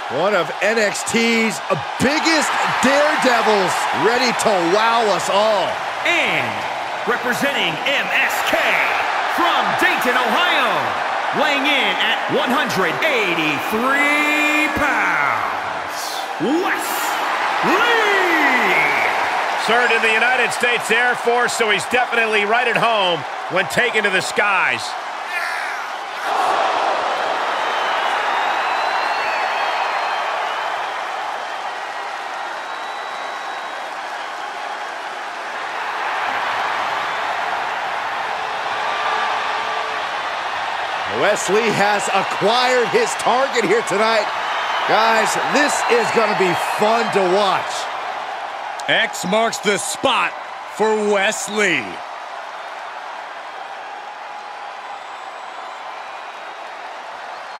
One of NXT's biggest daredevils, ready to wow us all. And representing MSK from Dayton, Ohio, weighing in at 183 pounds, Wes Lee! Served in the United States Air Force, so he's definitely right at home when taken to the skies. Wes Lee has acquired his target here tonight. Guys, this is going to be fun to watch. X marks the spot for Wes Lee.